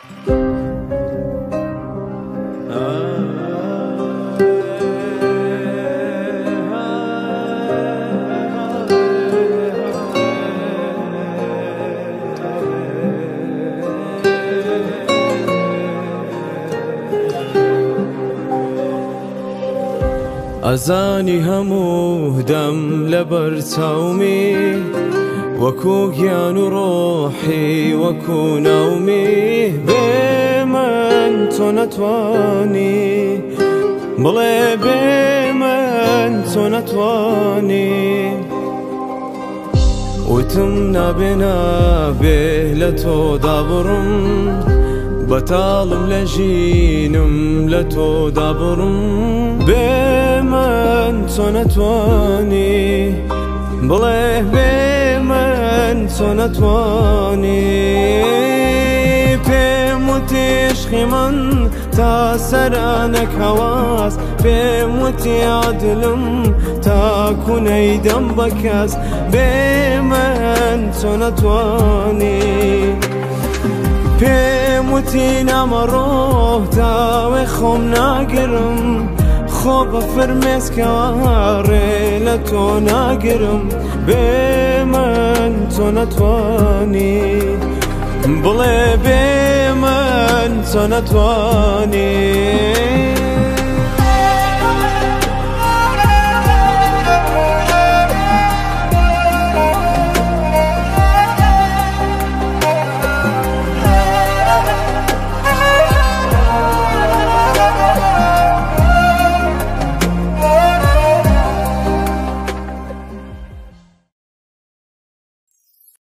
ئەزانی هەموو دەم لەبەر چاومی وەکو گیان و ڕۆحی وەکو ناومی بێ من تۆ نەتوانی بڵێ بێ من تۆ نەتوانی وتم نابێ نابێ لە تۆ دابڕم بەتاڵم لە ژینم لە تۆ دابڕم بێ من تۆ نەتوانی بڵێ بێ من تۆ نەتوانی پێم وتی عشقی من تا سەرانەک هەواز پێم وتی عادلم تاکو نەیدەم بە کەس بێ من تۆ نەتوانی پێم وتی نامەڕۆ داوێ خۆم ناگرم خۆ بە فرمێسکەوارێ لە تۆ ناگرم بێ من تۆ نەتوانی بڵێ بێ من تۆ نەتوانی